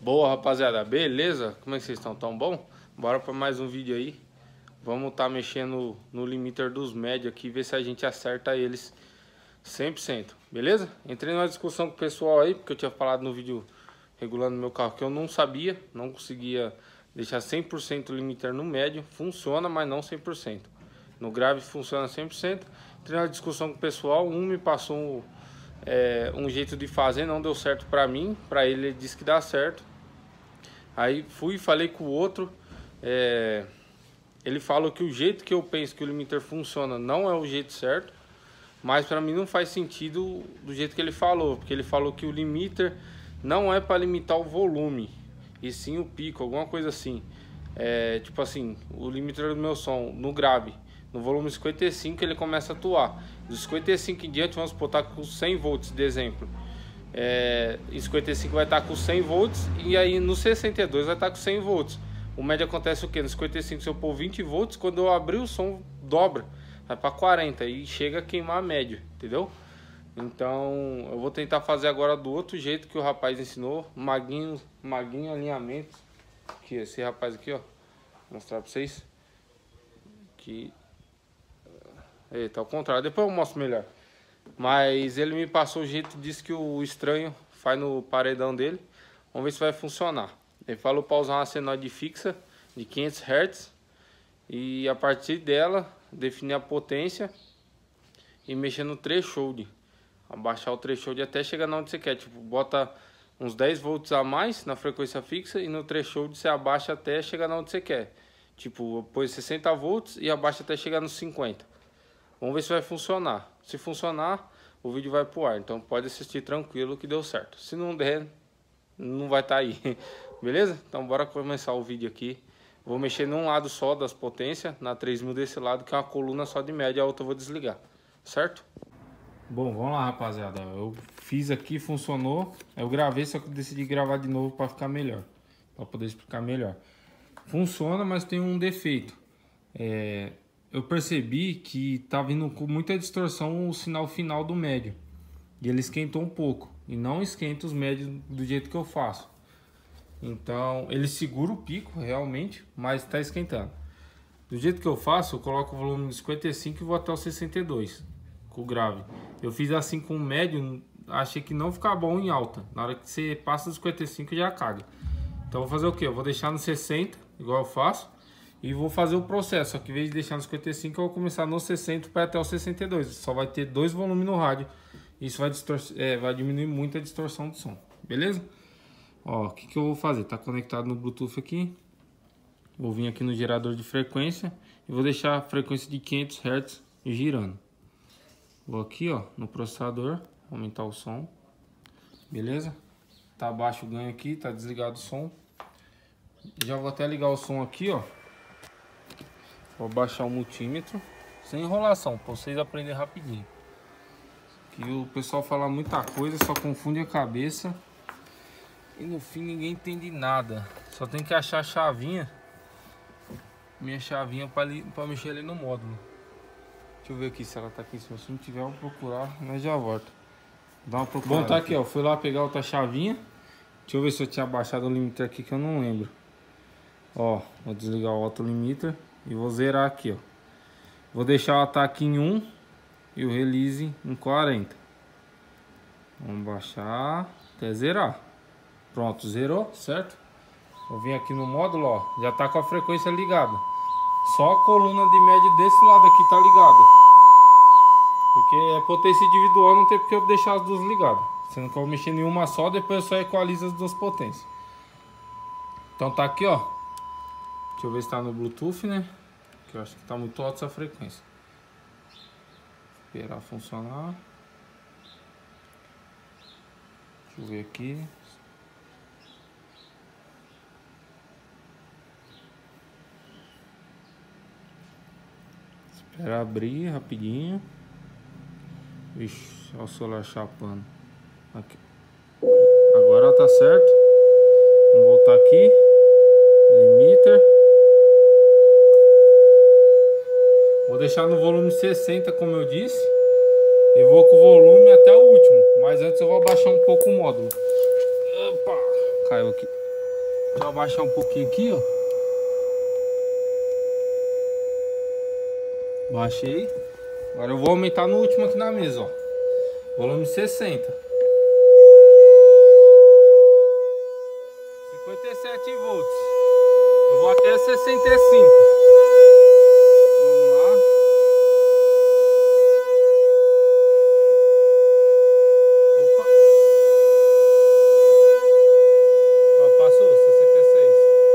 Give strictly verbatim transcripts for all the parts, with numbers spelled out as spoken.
Boa, rapaziada, beleza? Como é que vocês estão? Tão bom? Bora para mais um vídeo aí. Vamos estar tá mexendo no limiter dos médios aqui, ver se a gente acerta eles cem por cento, beleza? Entrei numa discussão com o pessoal aí, porque eu tinha falado no vídeo regulando meu carro que eu não sabia, não conseguia deixar cem por cento o limiter no médio. Funciona, mas não cem por cento. No grave funciona cem por cento. Entrei numa discussão com o pessoal, um me passou um, é, um jeito de fazer, não deu certo pra mim, pra ele ele disse que dá certo. Aí fui e falei com o outro, é, ele falou que o jeito que eu penso que o limiter funciona não é o jeito certo, mas para mim não faz sentido do jeito que ele falou, porque ele falou que o limiter não é para limitar o volume, e sim o pico, alguma coisa assim. É, tipo assim, o limiter do meu som no grave, no volume cinquenta e cinco ele começa a atuar. Dos cinquenta e cinco em diante, vamos botar com cem volts de exemplo. É, em cinquenta e cinco vai estar com cem volts e aí no sessenta e dois vai estar com cem volts. O médio acontece o que? No cinquenta e cinco, se eu pôr vinte volts, quando eu abrir o som dobra, vai para quarenta e chega a queimar a média, entendeu? Então eu vou tentar fazer agora do outro jeito que o rapaz ensinou, maguinho, maguinho alinhamento, que esse rapaz aqui, ó, vou mostrar para vocês que eita, ao contrário, depois eu mostro melhor. Mas ele me passou o jeito, disse que o estranho faz no paredão dele. Vamos ver se vai funcionar. Ele falou para usar uma senoide fixa de quinhentos hertz e a partir dela definir a potência e mexer no threshold, abaixar o threshold até chegar na onde você quer. Tipo, bota uns dez volts a mais na frequência fixa e no threshold você abaixa até chegar na onde você quer. Tipo, põe sessenta volts e abaixa até chegar nos cinquenta. Vamos ver se vai funcionar. Se funcionar, o vídeo vai pro ar. Então pode assistir tranquilo que deu certo. Se não der, não vai estar aí. Beleza? Então bora começar o vídeo aqui. Vou mexer num lado só das potências, na três mil desse lado, que é uma coluna só de média, a outra eu vou desligar. Certo? Bom, vamos lá, rapaziada. Eu fiz aqui, funcionou. Eu gravei, só que eu decidi gravar de novo para ficar melhor. Para poder explicar melhor. Funciona, mas tem um defeito. É... Eu percebi que tá vindo com muita distorção o sinal final do médio. E ele esquentou um pouco. E não esquenta os médios do jeito que eu faço. Então ele segura o pico realmente, mas está esquentando. Do jeito que eu faço, eu coloco o volume de cinquenta e cinco e vou até o sessenta e dois com o grave. Eu fiz assim com o médio, achei que não fica bom em alta. Na hora que você passa dos cinquenta e cinco já caga. Então eu vou fazer o que? Eu vou deixar no sessenta, igual eu faço. E vou fazer o processo, só que em vez de deixar no cinquenta e cinco, eu vou começar no sessenta para até o sessenta e dois. Só vai ter dois volumes no rádio. Isso vai, é, vai diminuir muito a distorção do som, beleza? Ó, o que, que eu vou fazer? Tá conectado no Bluetooth aqui. Vou vir aqui no gerador de frequência e vou deixar a frequência de quinhentos hertz girando. Vou aqui, ó, no processador, aumentar o som, beleza? Tá baixo o ganho aqui, tá desligado o som. Já vou até ligar o som aqui, ó. Vou baixar o multímetro, sem enrolação, para vocês aprenderem rapidinho. Que o pessoal fala muita coisa, só confunde a cabeça. E no fim ninguém entende nada. Só tem que achar a chavinha. Minha chavinha para mexer ali no módulo. Deixa eu ver aqui se ela tá aqui em cima. Se não tiver, eu vou procurar, mas já volto. Dá uma procurada. Bom, tá aqui, ó. Fui lá pegar outra chavinha. Deixa eu ver se eu tinha baixado o limiter aqui, que eu não lembro. Ó, vou desligar o auto limiter. E vou zerar aqui, ó. Vou deixar o ataque em um e o release em quarenta. Vamos baixar até zerar. Pronto, zerou, certo? Vou vir aqui no módulo, ó. Já tá com a frequência ligada. Só a coluna de média desse lado aqui tá ligada. Porque é potência individual, não tem porque eu deixar as duas ligadas. Sendo que eu vou mexer em uma só, depois eu só equalizo as duas potências. Então tá aqui, ó. Deixa eu ver se tá no Bluetooth, né? Que eu acho que tá muito alta essa frequência. Esperar funcionar. Deixa eu ver aqui. Esperar abrir rapidinho. Ixi, olha o celular chapando. Aqui. Agora tá certo. Vamos voltar aqui. Limiter. Vou deixar no volume sessenta, como eu disse. E vou com o volume até o último. Mas antes eu vou abaixar um pouco o módulo. Opa! Caiu aqui. Deixa eu abaixar um pouquinho aqui, ó. Baixei. Agora eu vou aumentar no último aqui na mesa, ó. Volume sessenta. cinquenta e sete volts. Eu vou até sessenta e cinco. Vamos lá. Opa. Ó, passou, sessenta e seis.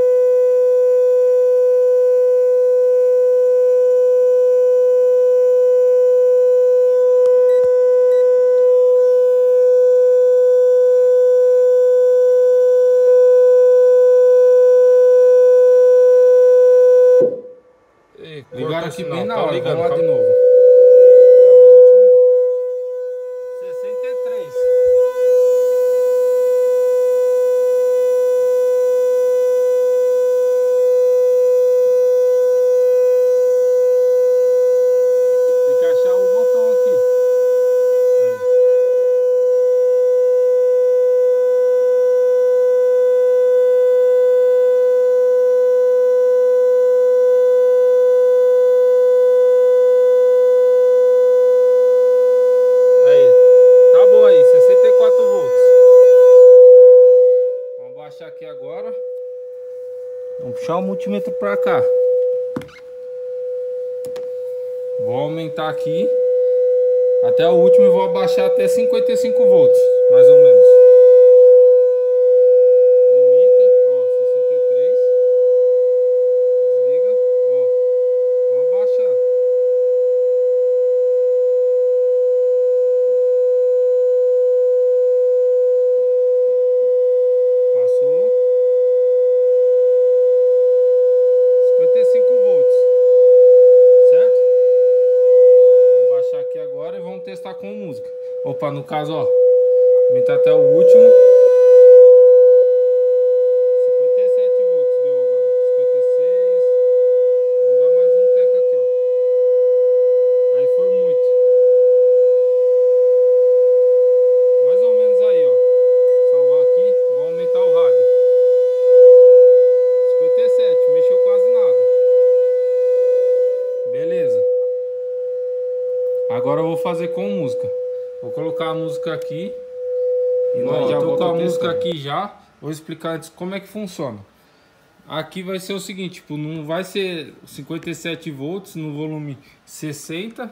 Ligaram aqui bem na hora, ligando, vamos lá de novo. É o último. sessenta e três. Tem que achar o botão aqui. Aí. Aqui agora, vamos puxar o multímetro para cá. Vou aumentar aqui até o último e vou abaixar até cinquenta e cinco volts, mais ou menos. Limita, ó, sessenta e três. Desliga, ó. Vamos abaixar. Passou. cinquenta e cinco volts. Certo? Vamos baixar aqui agora e vamos testar com música. Opa, no caso, ó. Aumentar até o último. cinquenta e sete volts deu agora. cinquenta e seis. Vamos dar mais um teco aqui, ó. Aí foi muito. Mais ou menos aí, ó. Salvar aqui, vou aumentar o rádio. cinquenta e sete, mexeu quase nada. Beleza. Agora eu vou fazer com música. Vou colocar a música aqui. E nós já vou com a música aqui já. Vou explicar antes como é que funciona. Aqui vai ser o seguinte, tipo, não vai ser cinquenta e sete volts no volume sessenta.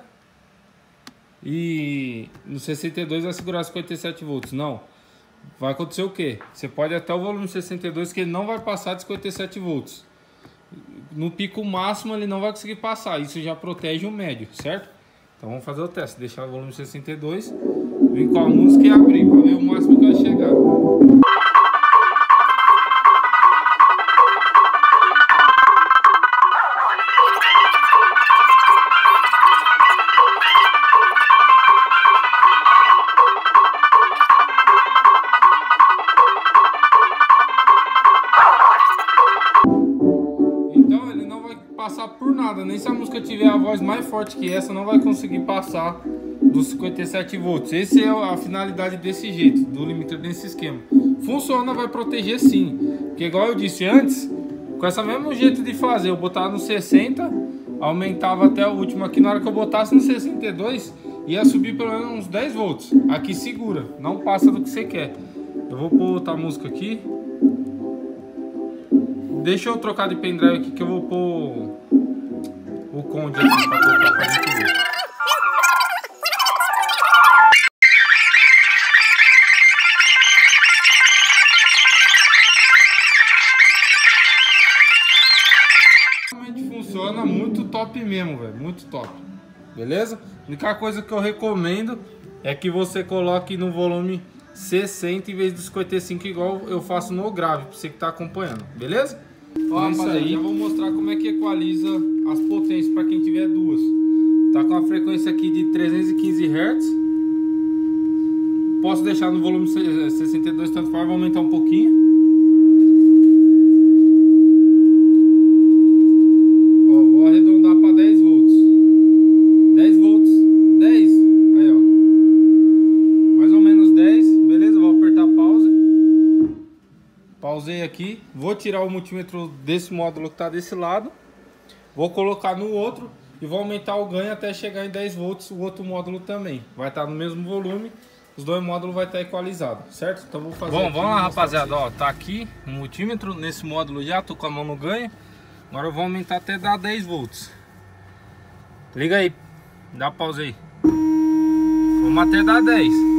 E no sessenta e dois vai segurar cinquenta e sete volts. Não. Vai acontecer o que? Você pode ir até o volume sessenta e dois que ele não vai passar de cinquenta e sete volts. No pico máximo ele não vai conseguir passar. Isso já protege o médio, certo? Então vamos fazer o teste. Deixar o volume sessenta e dois. Vir com a música e abrir para ver o máximo que vai chegar. Passar por nada, nem se a música tiver a voz mais forte que essa, não vai conseguir passar dos cinquenta e sete volts. Essa é a finalidade desse jeito, do limiter desse esquema. Funciona, vai proteger sim, porque igual eu disse antes, com esse mesmo jeito de fazer, eu botava no sessenta, aumentava até o último aqui, na hora que eu botasse no sessenta e dois, ia subir pelo menos uns dez volts. Aqui segura, não passa do que você quer. Eu vou pôr outra música aqui. Deixa eu trocar de pendrive aqui que eu vou pôr o Conde aqui pra tocar pra gente ver. Realmente funciona muito top mesmo, velho. Muito top. Beleza? A única coisa que eu recomendo é que você coloque no volume sessenta em vez dos cinquenta e cinco, igual eu faço no grave, pra você que tá acompanhando. Beleza? Ó, isso aí, já vou mostrar como é que equaliza as potências para quem tiver duas. Tá com a frequência aqui de trezentos e quinze hertz. Posso deixar no volume sessenta e dois, tanto faz, vou aumentar um pouquinho. Ó, vou arredondar para dez volts. dez volts, dez. Aí, ó. Mais ou menos dez, beleza? Vou apertar pause. Pausei aqui. Vou tirar o multímetro desse módulo que tá desse lado. Vou colocar no outro e vou aumentar o ganho até chegar em dez volts o outro módulo também. Vai estar no mesmo volume, os dois módulos vai estar equalizados, certo? Então vou fazer. Bom, vamos lá, rapaziada, ó, tá aqui o multímetro nesse módulo já, tô com a mão no ganho. Agora eu vou aumentar até dar dez volts. Liga aí, dá pausa aí. Vamos até dar dez.